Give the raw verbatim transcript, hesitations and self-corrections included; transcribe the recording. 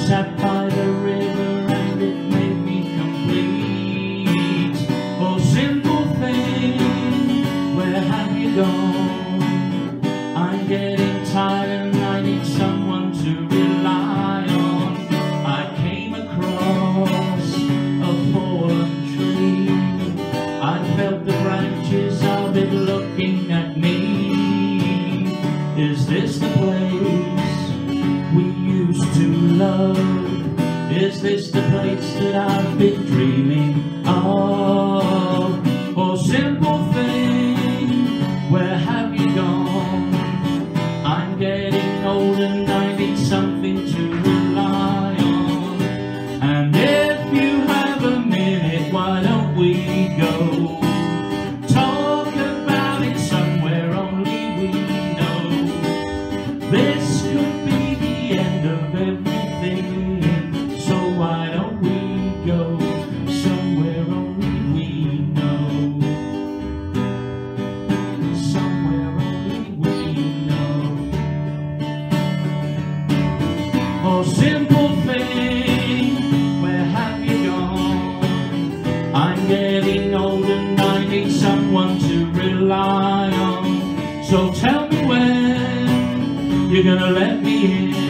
sat by the river and it made me complete. Oh, simple thing, where have you gone? I'm getting tired and I need someone to rely on. I came across a fallen tree. I felt the branches of it looking at me. Is this the place we used to love? Is this the place that I've been dreaming of? Oh, simple thing, where have you gone? I'm getting old and I need something to rely on. And if you have a minute, why don't we go talk about it somewhere only we know? This could be the end of everything, so why don't we go somewhere only we know? Somewhere only we know. Oh, simple thing, where have you gone? I'm getting old and I need someone to rely on. So tell me when you're gonna let me in.